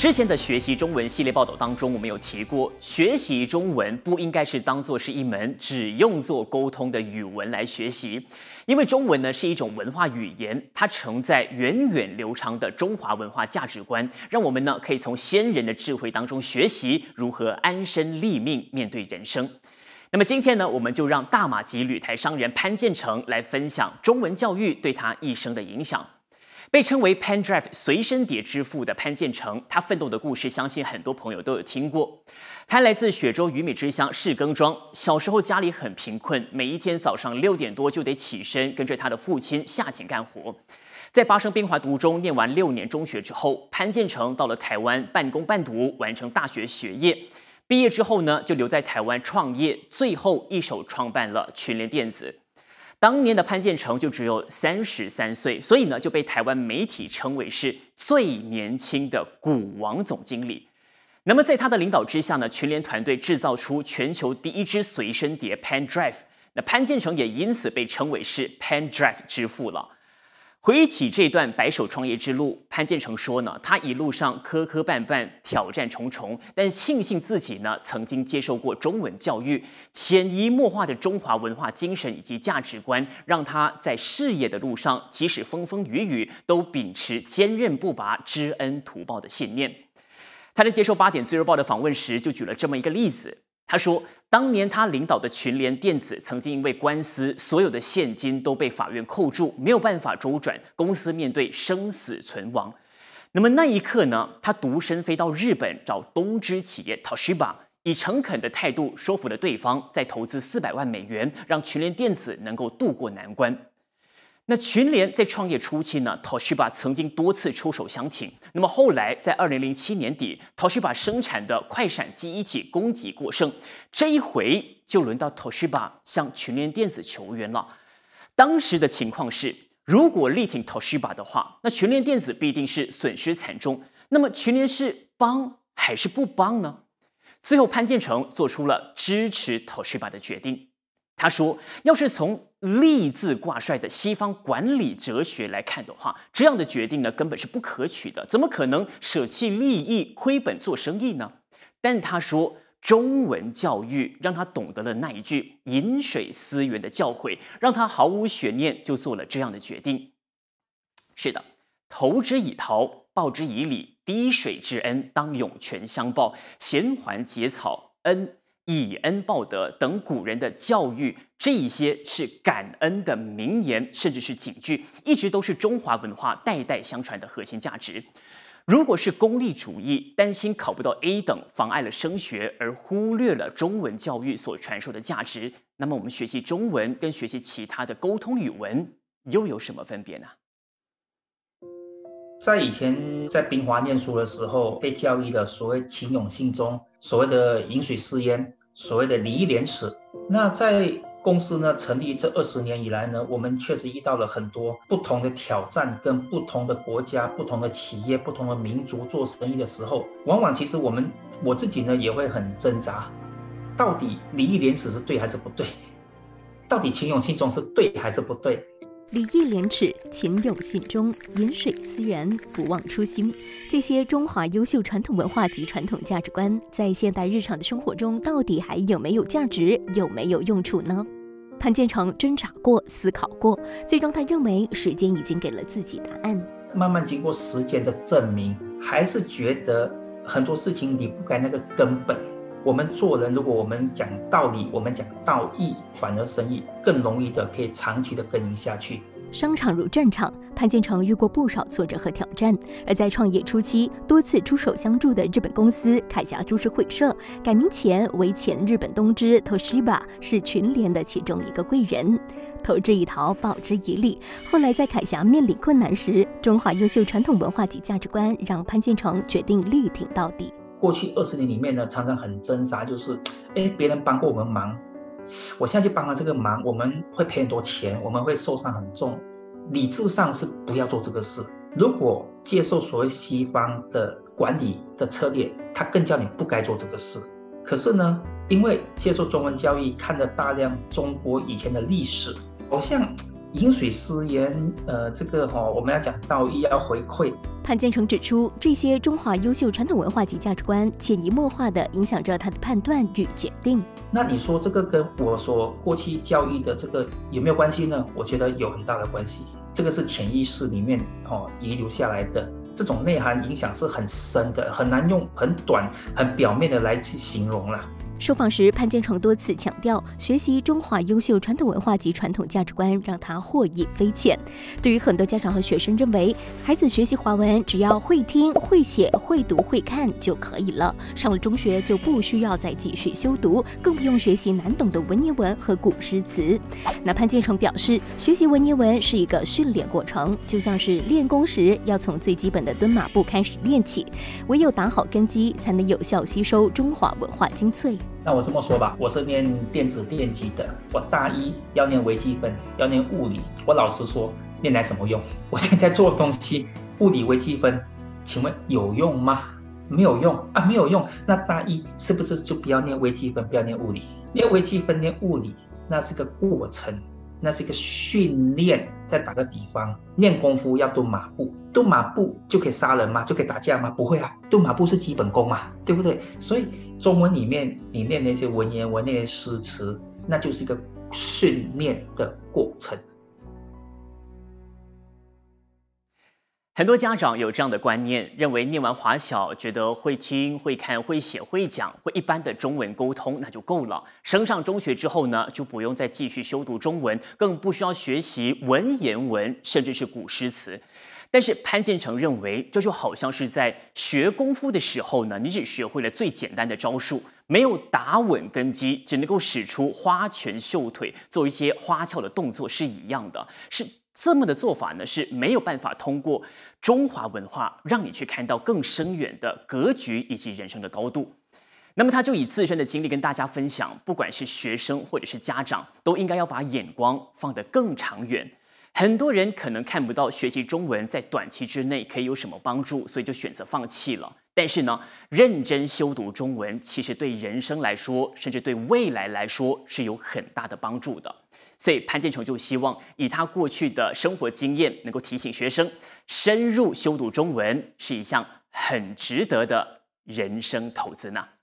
之前的学习中文系列报道当中，我们有提过，学习中文不应该是当作是一门只用作沟通的语文来学习，因为中文呢是一种文化语言，它承载源远流长的中华文化价值观，让我们呢可以从先人的智慧当中学习如何安身立命面对人生。那么今天呢，我们就让大马籍旅台商人潘建成来分享中文教育对他一生的影响。被称为 Pen Drive 随身碟之父的潘建成，他奋斗的故事，相信很多朋友都有听过。他来自雪州鱼米之乡士耕庄，小时候家里很贫困，每一天早上6点多就得起身，跟着他的父亲下田干活。在巴生边华读中念完6年中学之后，潘建成到了台湾半工半读，完成大学学业。毕业之后呢，就留在台湾创业，最后一手创办了群联电子。当年的潘建成就只有33岁，所以呢就被台湾媒体称为是最年轻的股王总经理。那么在他的领导之下呢，群联团队制造出全球第一支随身碟 Pen Drive， 那潘建成也因此被称为是 Pen Drive 之父了。回忆起这段白手创业之路，潘建成说呢，他一路上磕磕绊绊，挑战重重，但庆幸自己呢曾经接受过中文教育，潜移默化的中华文化精神以及价值观，让他在事业的路上，即使风风雨雨，都秉持坚韧不拔、知恩图报的信念。他在接受8点最热报的访问时，就举了这么一个例子。他说，当年他领导的群联电子曾经因为官司，所有的现金都被法院扣住，没有办法周转，公司面对生死存亡。那么那一刻呢，他独身飞到日本找东芝企业 Toshiba， 以诚恳的态度说服了对方，再投资400万美元，让群联电子能够渡过难关。那群联在创业初期呢 ，Toshiba 曾经多次出手相挺。那么后来在2007年底 ，Toshiba 生产的快闪记忆体供给过剩，这一回就轮到 Toshiba 向群联电子求援了。当时的情况是，如果力挺 Toshiba 的话，那群联电子必定是损失惨重。那么群联是帮还是不帮呢？最后潘建成做出了支持 Toshiba 的决定。他说，要是从利字挂帅的西方管理哲学来看的话，这样的决定呢根本是不可取的，怎么可能舍弃利益亏本做生意呢？但他说，中文教育让他懂得了那一句饮水思源的教诲，让他毫无悬念就做了这样的决定。是的，投之以桃，报之以李，滴水之恩当涌泉相报，衔环结草，以恩报德等古人的教育，这一些是感恩的名言，甚至是警句，一直都是中华文化代代相传的核心价值。如果是功利主义，担心考不到 A 等妨碍了升学，而忽略了中文教育所传授的价值，那么我们学习中文跟学习其他的沟通语文又有什么分别呢？ 在以前在宾华念书的时候，被教育的所谓勤勇信忠，所谓的饮水思源，所谓的礼义廉耻。那在公司呢成立这20年以来呢，我们确实遇到了很多不同的挑战，跟不同的国家、不同的企业、不同的民族做生意的时候，往往其实我自己呢也会很挣扎，到底礼义廉耻是对还是不对？到底勤勇信忠是对还是不对？ 礼义廉耻、勤勇信忠、饮水思源、不忘初心，这些中华优秀传统文化及传统价值观，在现代日常的生活中，到底还有没有价值，有没有用处呢？潘建成挣扎过、思考过，最终他认为时间已经给了自己答案。 慢慢经过时间的证明，还是觉得很多事情离不开那个根本。我们做人，如果我们讲道理，我们讲道义，反而生意更容易的可以长期的耕耘下去。 商场如战场，潘建成遇过不少挫折和挑战。而在创业初期，多次出手相助的日本公司凯霞株式会社，改名前为前日本东芝 Toshiba， 是群联的其中一个贵人。投之以桃，报之以李。后来在凯霞面临困难时，中华优秀传统文化及价值观让潘建成决定力挺到底。 过去20年里面呢，常常很挣扎，就是别人帮过我们忙，我现在去帮了这个忙，我们会赔很多钱，我们会受伤很重。理智上是不要做这个事。如果接受所谓西方的管理的策略，他更叫你不该做这个事。可是呢，因为接受中文教育，看了大量中国以前的历史，好像饮水思源，这个我们要讲道义，要回馈。 潘建成指出，这些中华优秀传统文化及价值观潜移默化地影响着他的判断与决定。 那你说这个跟我所过去教育的这个有没有关系呢？我觉得有很大的关系。这个是潜意识里面遗留下来的，这种内涵影响是很深的，很难用很短、很表面的来去形容啦。 受访时，潘建成多次强调，学习中华优秀传统文化及传统价值观，让他获益匪浅。对于很多家长和学生认为，孩子学习华文只要会听、会写、会读、会看就可以了，上了中学就不需要再继续修读，更不用学习难懂的文言文和古诗词。那潘建成表示，学习文言文是一个训练过程，就像是练功时要从最基本的蹲马步开始练起，唯有打好根基，才能有效吸收中华文化精粹。 那我这么说吧，我是念电子电机的，我大一要念微积分，要念物理，我老实说，念来什么用？我现在做的东西，物理、微积分，请问有用吗？没有用啊，没有用。那大一是不是就不要念微积分，不要念物理？念微积分、念物理，那是个过程，那是一个训练。再打个比方，练功夫要蹲马步，蹲马步就可以杀人吗？就可以打架吗？不会啊，蹲马步是基本功嘛，对不对？所以中文里面你念那些文言文、那些诗词，那就是一个训练的过程。 很多家长有这样的观念，认为念完华小，觉得会听、会看、会写、会讲，会一般的中文沟通那就够了。升上中学之后呢，就不用再继续修读中文，更不需要学习文言文，甚至是古诗词。但是潘建成认为，这就好像是在学功夫的时候呢，你只学会了最简单的招数，没有打稳根基，只能够使出花拳绣腿，做一些花俏的动作是一样的。是这么的做法呢，是没有办法通过中华文化让你去看到更深远的格局以及人生的高度。那么他就以自身的经历跟大家分享，不管是学生或者是家长，都应该要把眼光放得更长远。很多人可能看不到学习中文在短期之内可以有什么帮助，所以就选择放弃了。但是呢，认真修读中文，其实对人生来说，甚至对未来来说是有很大的帮助的。所以潘建成就希望以他过去的生活经验，能够提醒学生，深入修读中文是一项很值得的人生投资呢。